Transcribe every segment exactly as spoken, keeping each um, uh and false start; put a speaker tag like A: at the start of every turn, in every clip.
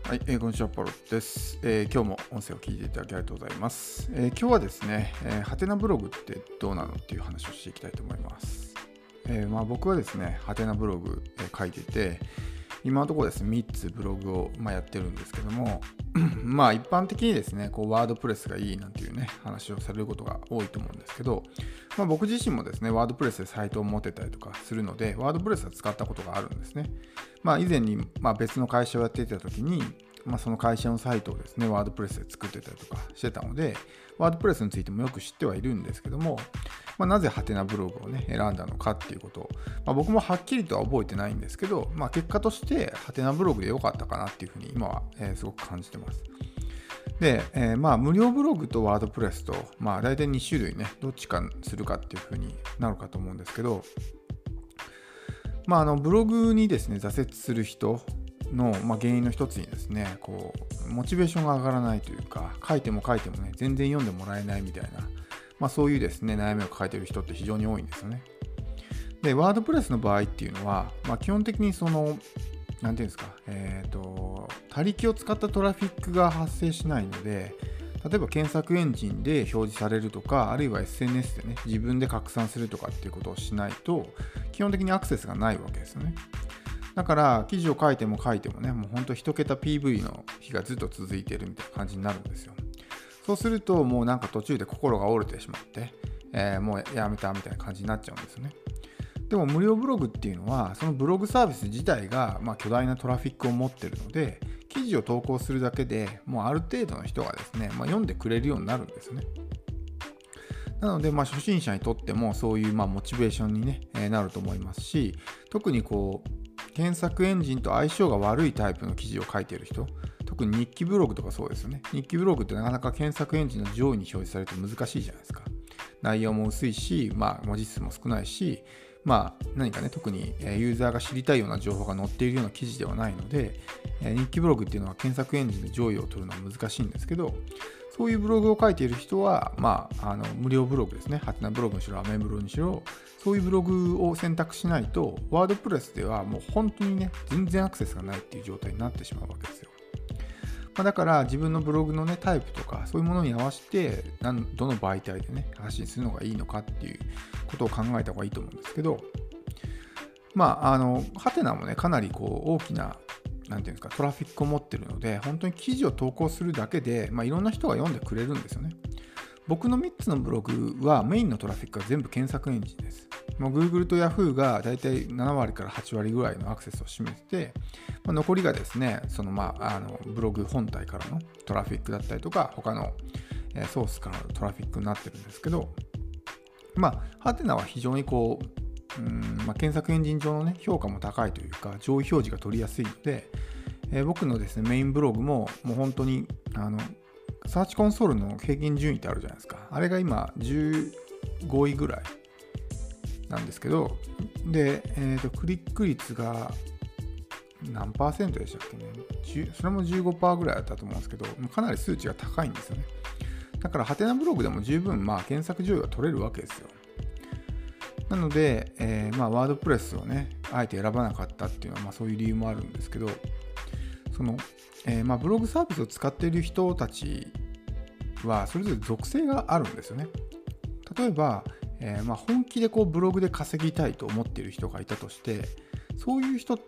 A: はい、えーこんにちは、ポロです、えー今日も音声を聞いていただきありがとうございます。えー今日はですね、えーハテナブログってどうなのっていう話をしていきたいと思います。えーまあ、僕はですね、ハテナブログ、えー書いてて、今のところですね、みっつブログを、まあ、やってるんですけども、まあ一般的にですね、こうワードプレスがいいなんていうね、話をされることが多いと思うんですけど、まあ、僕自身もですね、ワードプレスでサイトを持ってたりとかするので、ワードプレスは使ったことがあるんですね。まあ以前に、まあ、別の会社をやっていた時に、まあ、その会社のサイトをですね、ワードプレスで作ってたりとかしてたので、ワードプレスについてもよく知ってはいるんですけども、まあ、なぜハテナブログをね、選んだのかっていうことを、まあ、僕もはっきりとは覚えてないんですけど、まあ、結果としてハテナブログで良かったかなっていうふうに今は、えーすごく感じてます。で、えーまあ無料ブログとワードプレスと、まあ大体に種類ね、どっちかするかっていうふうになるかと思うんですけど、まああのブログにですね、挫折する人の、まあ、原因の一つにですね、こう、モチベーションが上がらないというか、書いても書いてもね、全然読んでもらえないみたいな、まあそういうですね、悩みを抱えている人って非常に多いんですよね。で、ワードプレスの場合っていうのは、まあ基本的にその、なんていうんですか、えっと、他力を使ったトラフィックが発生しないので、例えば検索エンジンで表示されるとか、あるいは エスエヌエス でね、自分で拡散するとかっていうことをしないと、基本的にアクセスがないわけですよね。だから、記事を書いても書いてもね、もうほんと一桁 ピーブイ の日がずっと続いているみたいな感じになるんですよ。そうすると、もうなんか途中で心が折れてしまって、えーもうやめたみたいな感じになっちゃうんですよね。でも無料ブログっていうのは、そのブログサービス自体が、まあ、巨大なトラフィックを持っているので、記事を投稿するだけでもうある程度の人がですね、まあ、読んでくれるようになるんですね。なので、まあ、初心者にとってもそういうまあモチベーションに、ねえーなると思いますし、特にこう検索エンジンと相性が悪いタイプの記事を書いている人、特に日記ブログとかそうですよね。日記ブログってなかなか検索エンジンの上位に表示されて難しいじゃないですか。内容も薄いし、まあ、文字数も少ないし、まあ、何かね、特にユーザーが知りたいような情報が載っているような記事ではないので、日記ブログっていうのは検索エンジンで上位を取るのは難しいんですけど、そういうブログを書いている人は、まあ、あの無料ブログですね、ハテナブログにしろ、アメブロにしろ、そういうブログを選択しないと、ワードプレスではもう本当にね、全然アクセスがないっていう状態になってしまうわけですよ。まあ、だから自分のブログのね、タイプとか、そういうものに合わせて、なんどの媒体でね、発信するのがいいのかっていうことを考えた方がいいと思うんですけど、まあ、あの、ハテナもね、かなりこう大きな、なんていうんですか、トラフィックを持ってるので、本当に記事を投稿するだけで、まあ、いろんな人が読んでくれるんですよね。僕のみっつのブログはメインのトラフィックは全部検索エンジンです。もう Google と Yahoo がだいたいななわりからはちわりぐらいのアクセスを占めてて、まあ、残りがですね、そのまああのブログ本体からのトラフィックだったりとか、他のえーソースからのトラフィックになってるんですけど、まあ、ハテナは非常にこう、うんまあ、検索エンジン上の、ね、評価も高いというか、上位表示が取りやすいので、えー僕のですね、メインブログももう本当に、あの、サーチコンソールの平均順位ってあるじゃないですか。あれが今じゅうごいぐらいなんですけど、で、えーと、クリック率が何パーセントでしたっけね。それも じゅうごパーセント ぐらいだったと思うんですけど、かなり数値が高いんですよね。だから、ハテナブログでも十分、まあ、検索上位は取れるわけですよ。なので、えーまあ、ワードプレスをね、あえて選ばなかったっていうのは、まあ、そういう理由もあるんですけど、その、えーまあ、ブログサービスを使っている人たちは、それぞれ属性があるんですよね。例えば、えーまあ、本気でこうブログで稼ぎたいと思っている人がいたとして、そういう人って、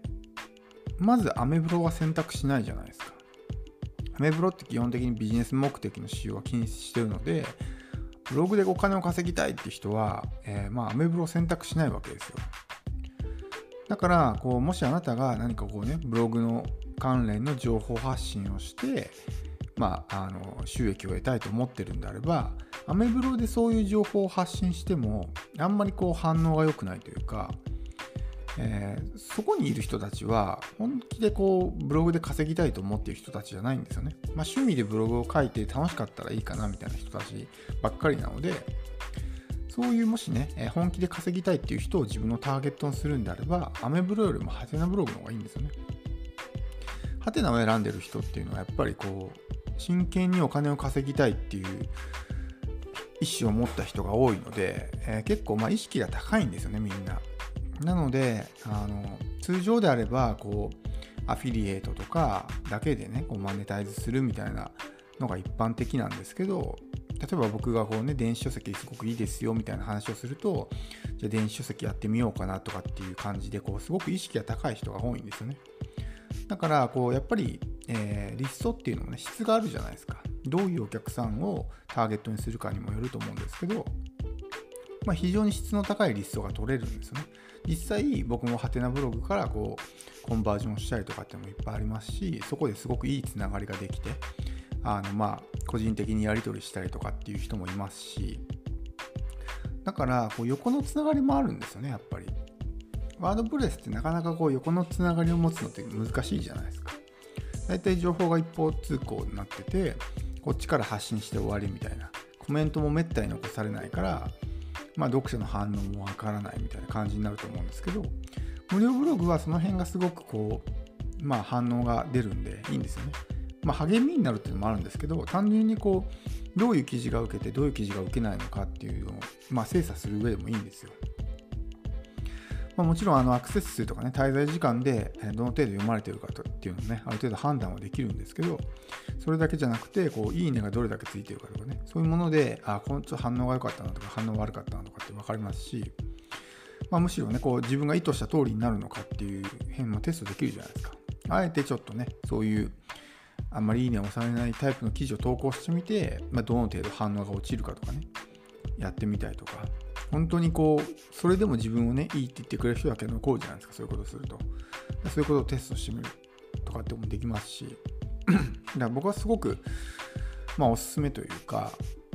A: まずアメブロは選択しないじゃないですか。アメブロって基本的にビジネス目的の使用は禁止しているので、ブログでお金を稼ぎたいって人は、えーまあ、アメブロを選択しないわけですよ。だから、こうもしあなたが何かこうね、ブログの関連の情報発信をして、まあ、あの収益を得たいと思ってるんであれば、アメブロでそういう情報を発信しても、あんまりこう反応が良くないというか、えーそこにいる人たちは、本気でこうブログで稼ぎたいと思っている人たちじゃないんですよね。まあ、趣味でブログを書いて楽しかったらいいかなみたいな人たちばっかりなので、そういうもしね、えー本気で稼ぎたいっていう人を自分のターゲットにするんであれば、アメブロよりもハテナブログの方がいいんですよね。ハテナを選んでる人っていうのはやっぱりこう真剣にお金を稼ぎたいっていう意思を持った人が多いので、えー結構まあ意識が高いんですよね、みんな。なので、あの通常であればこうアフィリエイトとかだけでねこうマネタイズするみたいなのが一般的なんですけど、例えば僕がこうね電子書籍すごくいいですよみたいな話をすると、じゃあ電子書籍やってみようかなとかっていう感じでこうすごく意識が高い人が多いんですよね。だからこうやっぱり、えー、リストっていうのもね質があるじゃないですか。どういうお客さんをターゲットにするかにもよると思うんですけど、まあ、非常に質の高いリストが取れるんですよね。実際僕もハテナブログからこうコンバージョンしたりとかっていうのもいっぱいありますし、そこですごくいいつながりができて、あのまあ個人的にやり取りしたりとかっていう人もいますし、だからこう横のつながりもあるんですよね。やっぱりワードプレスってなかなかこう横のつながりを持つのって難しいじゃないですか。だいたい情報が一方通行になってて、こっちから発信して終わりみたいな、コメントもめったに残されないから、まあ、読者の反応もわからないみたいな感じになると思うんですけど、無料ブログはその辺がすごくこう、まあ、反応が出るんでいいんですよね。まあ、励みになるっていうのもあるんですけど、単純にこうどういう記事が受けてどういう記事が受けないのかっていうのを、まあ、精査する上でもいいんですよ。まあ、もちろんあのアクセス数とかね、滞在時間でどの程度読まれているかっていうのをね、ある程度判断はできるんですけど、それだけじゃなくて、こういいねがどれだけついているかとかね、そういうもので、あ、このちょっと反応が良かったなとか、反応悪かったなとかって分かりますし、まあ、むしろね、こう自分が意図した通りになるのかっていう辺もテストできるじゃないですか。あえてちょっとね、そういうあんまりいいねを押されないタイプの記事を投稿してみて、まあ、どの程度反応が落ちるかとかね、やってみたりとか、本当にこうそれでも自分をねいいって言ってくれる人だけ残るじゃないですか。そういうことをすると、そういうことをテストしてみるとかってもできますしだから僕はすごくまあおすすめというか、うん、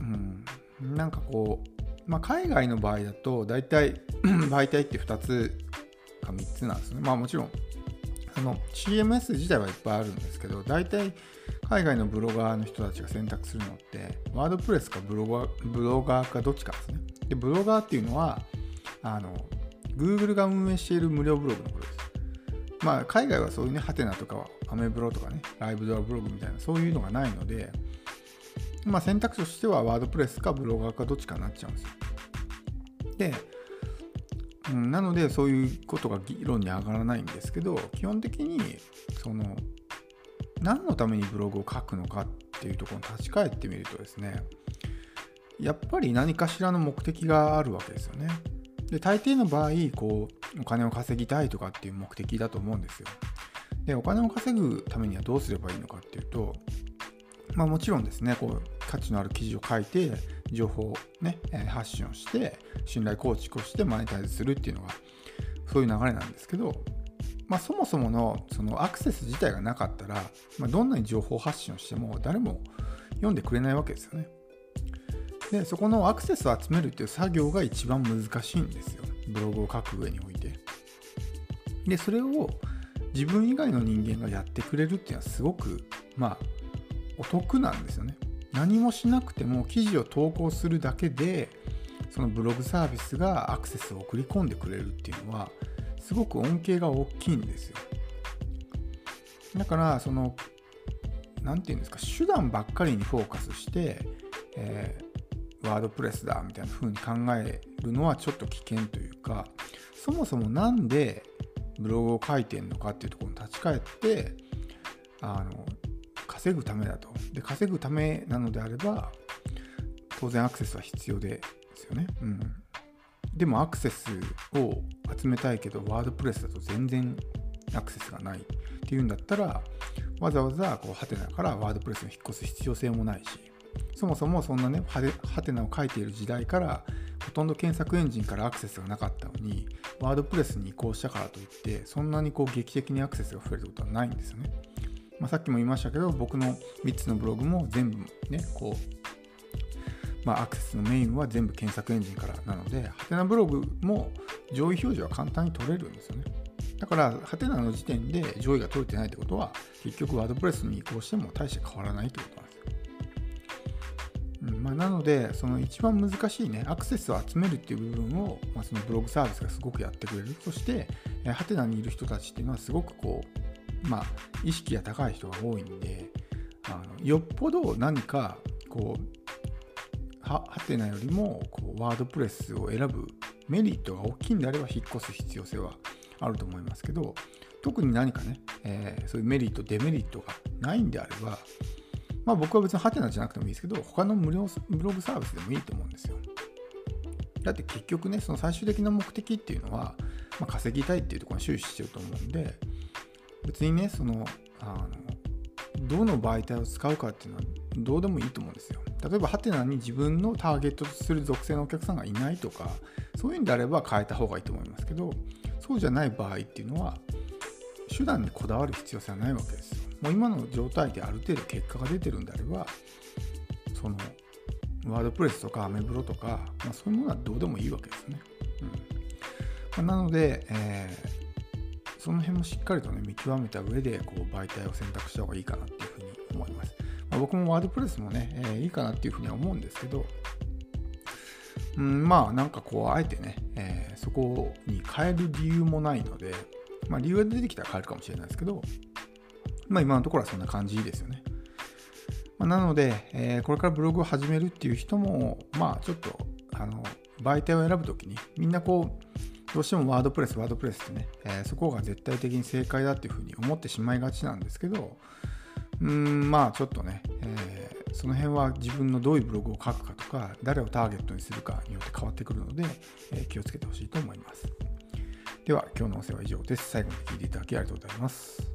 A: なんかこう、まあ、海外の場合だと大体媒体ってふたつかみっつなんですね。まあもちろんあの シーエムエス 自体はいっぱいあるんですけど、大体海外のブロガーの人たちが選択するのってワードプレスかブロガー、ブロガーかどっちかですね。でブロガーっていうのはあの Google が運営している無料ブログのことです。まあ海外はそういうね、ハテナとかアメブロとかね、ライブドアブログみたいなそういうのがないので、まあ選択肢としてはワードプレスかブロガーかどっちかになっちゃうんですよ。で、うん、なのでそういうことが議論に上がらないんですけど、基本的にその何のためにブログを書くのかっていうところに立ち返ってみるとですね、やっぱり何かしらの目的があるわけですよね。で、大抵の場合、こう、お金を稼ぎたいとかっていう目的だと思うんですよ。で、お金を稼ぐためにはどうすればいいのかっていうと、まあもちろんですね、こう、価値のある記事を書いて、情報をね、発信をして、信頼構築をしてマネタイズするっていうのが、そういう流れなんですけど、まあそもそものそのアクセス自体がなかったら、まあ、どんなに情報発信をしても誰も読んでくれないわけですよね。で、そこのアクセスを集めるっていう作業が一番難しいんですよ。ブログを書く上において。で、それを自分以外の人間がやってくれるっていうのはすごく、まあ、お得なんですよね。何もしなくても記事を投稿するだけで、そのブログサービスがアクセスを送り込んでくれるっていうのは、すごく恩恵が大きいんですよ。だから、その、なんていうんですか、手段ばっかりにフォーカスして、えーワードプレスだみたいな風に考えるのはちょっと危険というか、そもそもなんでブログを書いてんのかっていうところに立ち返って、あの稼ぐためだと。で、稼ぐためなのであれば当然アクセスは必要ですよね。うん。でもアクセスを集めたいけどワードプレスだと全然アクセスがないっていうんだったら、わざわざこうハテナからワードプレスに引っ越す必要性もないし、そもそもそんなね、ハテナを書いている時代からほとんど検索エンジンからアクセスがなかったのに、ワードプレスに移行したからといってそんなにこう劇的にアクセスが増えることはないんですよね。まあ、さっきも言いましたけど、僕のみっつのブログも全部ね、こう、まあ、アクセスのメインは全部検索エンジンからなので、ハテナブログも上位表示は簡単に取れるんですよね。だからハテナの時点で上位が取れてないってことは、結局ワードプレスに移行しても大して変わらないってことなんですよ。うんまあ、なので、その一番難しいね、アクセスを集めるっていう部分を、まあ、そのブログサービスがすごくやってくれる。そして、ハテナにいる人たちっていうのはすごくこう、まあ、意識が高い人が多いんで、あのよっぽど何かこう、はハテナよりもこうワードプレスを選ぶメリットが大きいんであれば引っ越す必要性はあると思いますけど、 特に何かね、えーそういうメリット、デメリットがないんであれば、まあ僕は別にハテナじゃなくてもいいですけど、他の無料ブログサービスでもいいと思うんですよ。だって結局ね、その最終的な目的っていうのは、まあ、稼ぎたいっていうところに終始してると思うんで、別にね、その、あの、どの媒体を使うかっていうのはどうでもいいと思うんですよ。例えばハテナに自分のターゲットとする属性のお客さんがいないとか、そういうんであれば変えた方がいいと思いますけど、そうじゃない場合っていうのは、手段にこだわる必要性はないわけですよ。もう今の状態である程度結果が出てるんであれば、そのワードプレスとかアメブロとか、まあ、そういうものはどうでもいいわけですね。うんまあ、なので、えー、その辺もしっかりとね見極めた上でこう媒体を選択した方がいいかなっていうふうに思います。まあ、僕もワードプレスもね、えー、いいかなっていうふうには思うんですけど、うん、まあなんかこうあえてね、えー、そこに変える理由もないので、まあ理由が出てきたら変えるかもしれないですけど、まあ今のところはそんな感じですよね。まあ、なので、えー、これからブログを始めるっていう人も、まあちょっとあの媒体を選ぶときにみんなこうどうしてもワードプレスワードプレスってね、えー、そこが絶対的に正解だっていうふうに思ってしまいがちなんですけど、うーんまあちょっとね、えー、その辺は自分のどういうブログを書くかとか誰をターゲットにするかによって変わってくるので、えー、気をつけてほしいと思います。では今日の音声は以上です。最後まで聞いていただきありがとうございます。